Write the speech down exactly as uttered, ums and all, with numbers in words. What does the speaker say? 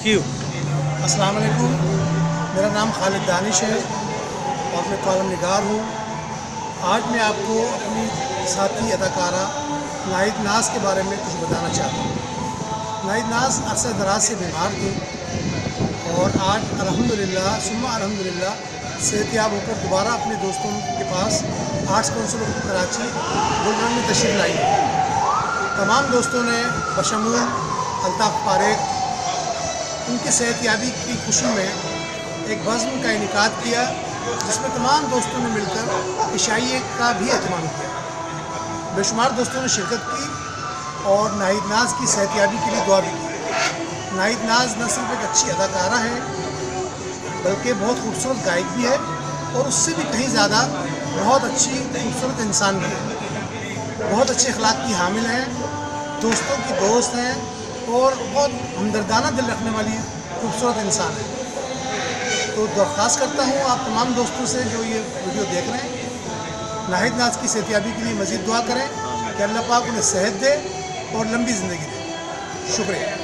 क्यों? अस्सलाम वालेकुम, मेरा नाम खालिद दानिश है और मैं कॉलम निगार हूँ। आज मैं आपको अपनी साथी अदाकारा नाहिद नाज के बारे में कुछ बताना चाहता हूँ। नाहिद नाज अरसे दराज से बीमार थी और आज अल्हम्दुलिल्लाह सुम्मा अल्हम्दुलिल्लाह सेहतयाब होकर दोबारा अपने दोस्तों के पास arts council of Karachi Gulberg में तशरीफ़ लाई है। तमाम दोस्तों ने बशमूल अल्ताफ़ पारेख उनकी सेहतयाबी की खुशी में एक बज़्म का इनेकाद किया, जिसमें तमाम दोस्तों ने मिलकर इशाइये का भी एहतमाम किया। बेशुमार दोस्तों ने शिरकत की और नाहिद नाज की सेहतयाबी के लिए दुआ भी की। नाहिद नाज न सिर्फ एक अच्छी अदाकारा है बल्कि बहुत खूबसूरत गायक भी है और उससे भी कहीं ज़्यादा बहुत अच्छी खूबसूरत इंसान भी है। बहुत अच्छे अखलाक की हामिल हैं, दोस्तों की दोस्त हैं और बहुत हमदर्दाना दिल रखने वाली खूबसूरत इंसान है। तो दरख्वास्त करता हूँ आप तमाम दोस्तों से जो ये वीडियो देख रहे हैं, नाहिद नाज की सेहतयाबी के लिए मज़ीद दुआ करें कि अल्लाह पाक उन्हें सेहत दे और लंबी ज़िंदगी दे। शुक्रिया।